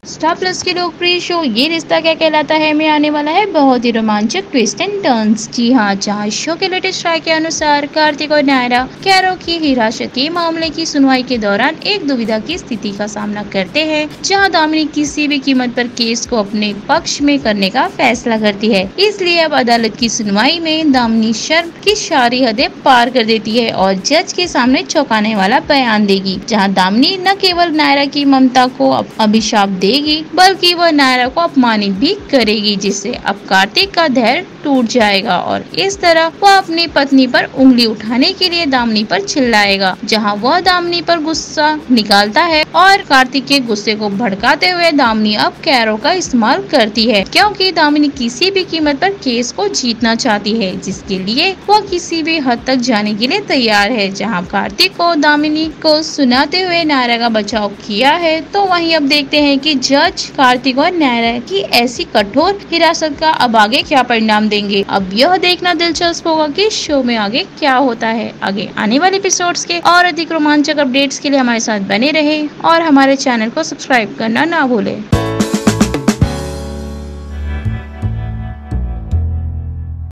Star plus के लोकप्रिय show ये रिश्ता क्या कहलाता है में आने वाला है बहुत ही रोमांचक ट्विस्ट एंड टर्न्स। जी हाँ, जहाँ शो के लेटेस्ट राय के अनुसार कार्तिक और नायरा कैरो की हिरासत के मामले की सुनवाई के दौरान एक दुविधा की स्थिति का सामना करते हैं, जहाँ दामिनी किसी भी कीमत पर केस को अपने पक्ष में करने का फैसला करती है। इसलिए अब अदालत की सुनवाई में दामिनी शर्म की सारी हदें पार कर देती है और जज के सामने चौंकाने वाला बयान देगी, जहाँ दामिनी न केवल नायरा की ममता को अभिशाप देगी बल्कि वह नायरा को अपमानित भी करेगी, जिससे अब कार्तिक का धैर्य टूट जाएगा और इस तरह वह अपनी पत्नी पर उंगली उठाने के लिए दामिनी पर चिल्लाएगा, जहां वह दामिनी पर गुस्सा निकालता है और कार्तिक के गुस्से को भड़काते हुए दामिनी अब कैरो का इस्तेमाल करती है, क्योंकि दामिनी किसी भी कीमत पर केस को जीतना चाहती है, जिसके लिए वह किसी भी हद तक जाने के लिए तैयार है। जहां कार्तिक को दामिनी को सुनाते हुए नायरा का बचाव किया है, तो वहीं अब देखते हैं कि जज कार्तिक और नायरा की ऐसी कठोर हिरासत का अब आगे क्या परिणाम देंगे। अब यह देखना दिलचस्प होगा कि शो में आगे क्या होता है। आगे आने वाले एपिसोड्स के और अधिक रोमांचक अपडेट्स के लिए हमारे साथ बने रहे और हमारे चैनल को सब्सक्राइब करना ना भूले।